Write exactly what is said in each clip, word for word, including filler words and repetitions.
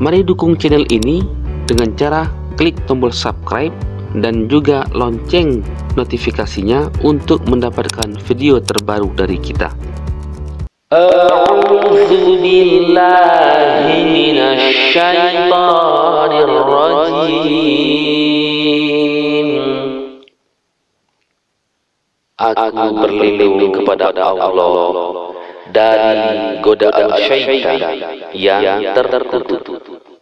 Mari dukung channel ini dengan cara klik tombol subscribe dan juga lonceng notifikasinya untuk mendapatkan video terbaru dari kita. A'udzu billahi minasy syaithanir rajim. Aku berlindung kepada Allah dari godaan syaitan yang terkutuk.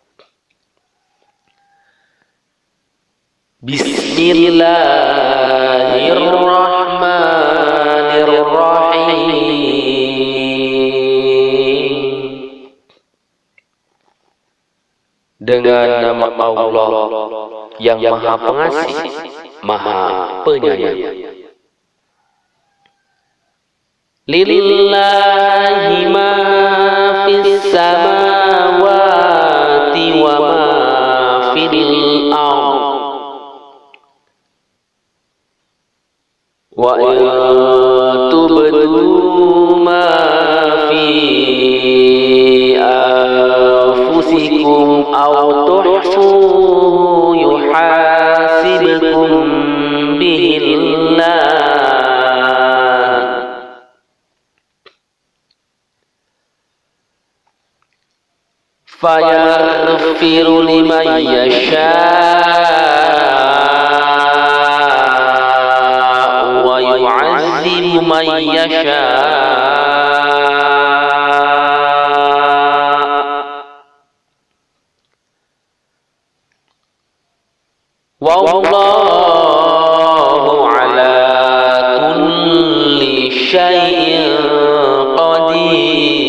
Bismillahirrahmanirrahim. Dengan nama Allah yang Maha Pengasih, Maha Penyayang. Lillahi ma fis samawati wa ma fil ardh wa in tubdu ma fi anfusikum aw tuhfuhu yuhasibkum bihillah fayaghfiru liman yasha'u wa yu'azzibu man yasha'u wallahu ala kulli syai'in qadir.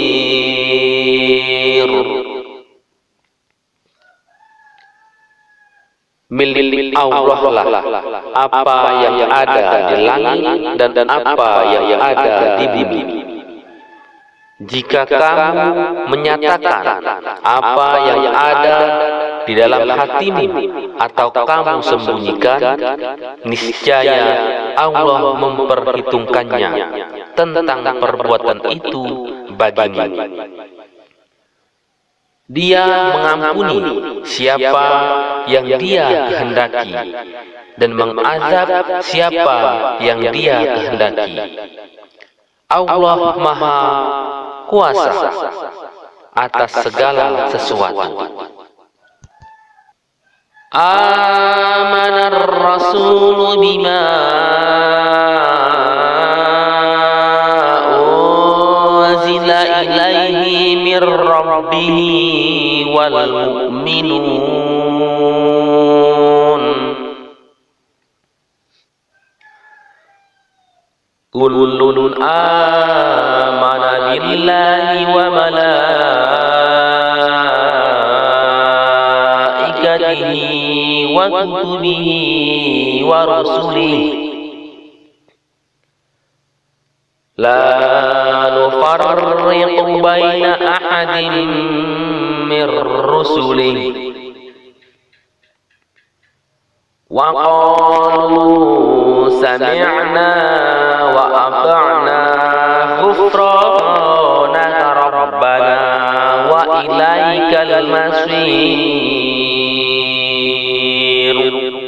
Milik Allah lah apa yang ada di langit dan apa yang ada di bumi. Jika kamu menyatakan apa yang ada di dalam hatimu atau kamu sembunyikan, niscaya Allah memperhitungkannya tentang perbuatan itu bagimu. Dia mengampuni siapa yang Dia kehendaki dan mengazab siapa yang Dia kehendaki. Allah Maha Kuasa atas segala sesuatu. Amanar Rasul bima unzila ilaihi mir rabbih wal mu'minun. Kullun amana billahi wa malaikatihi wa kutubihi wa rusulihi la nufarriqu baina ahadin mir rusulihi wa qalu sami'na wa ata'na ghufranaka rabbana wa ilaikal masir.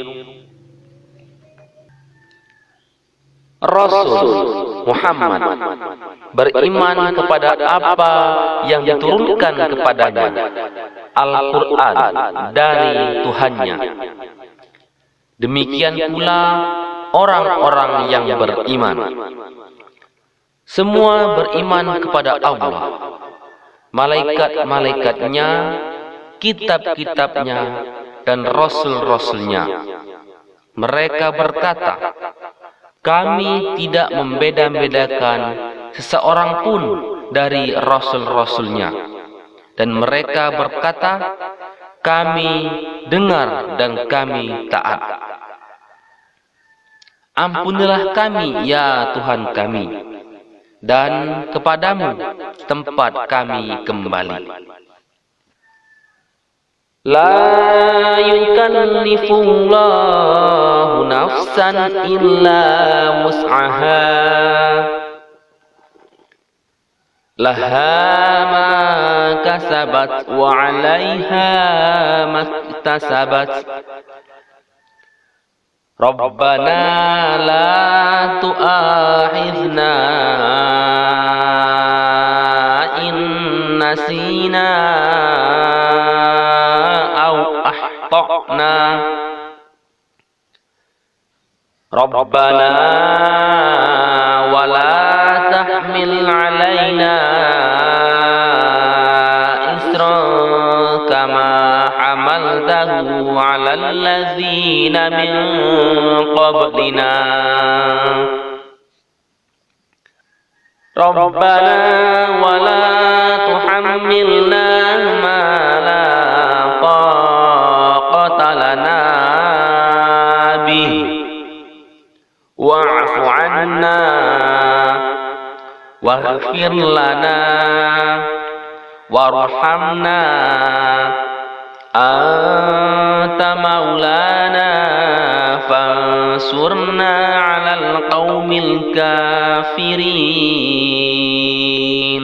Rasul Muhammad beriman kepada apa yang diturunkan kepadanya, Al-Quran dari Tuhannya. Demikian pula orang-orang yang beriman. Semua beriman kepada Allah, malaikat-malaikatnya, kitab-kitabnya, dan rasul-rasulnya. Mereka berkata, kami tidak membeda-bedakan seseorang pun dari rasul-rasulnya. Dan mereka berkata, kami dengar dan kami taat. Ampunilah kami ya Tuhan kami, dan kepadamu tempat kami kembali. La yukallifullahu nafsan illa wus'aha laha ma kasabat wa 'alaiha maktasabat. Rabbana la tu'akhidhna in nasina aw akhtana. Rabbana wa la tahmil 'alaina isran kama hamaltahu 'alal ladzina min qablina. Rabbana wa la tuhammilna ma la taqata lana bihi wa'fu 'anna waghfir lana warhamna anta maulana fansurna 'alal qaumil kafirin.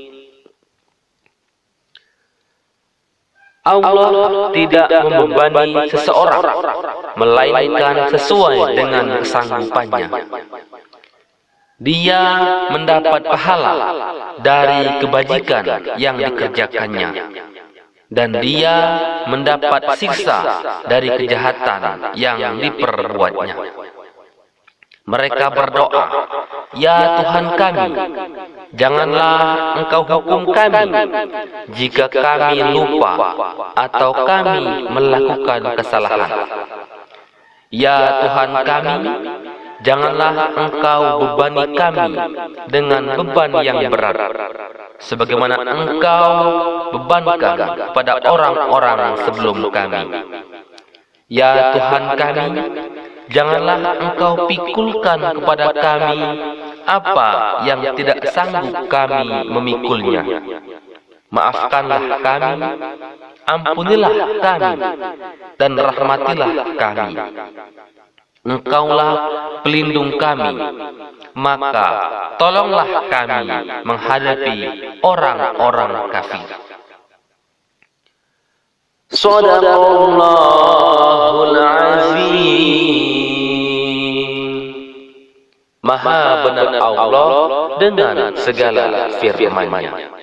Allah tidak membebani seseorang melainkan sesuai dengan kesanggupannya. Dia mendapat pahala dari kebajikan yang dikerjakannya, dan dia mendapat siksa dari kejahatan yang diperbuatnya. Mereka berdoa, "Ya Tuhan kami, janganlah Engkau hukum kami jika kami lupa atau kami melakukan kesalahan. Ya Tuhan kami, janganlah Engkau bebani kami dengan beban yang berat, sebagaimana Engkau bebankan pada orang-orang sebelum kami. Ya Tuhan kami, janganlah Engkau pikulkan kepada kami apa yang tidak sanggup kami memikulnya. Maafkanlah kami, ampunilah kami, dan rahmatilah kami. Engkaulah pelindung kami, maka tolonglah kami menghadapi orang-orang kafir." Shadaqallahul azim. Maha benar Allah dengan segala firman-Nya.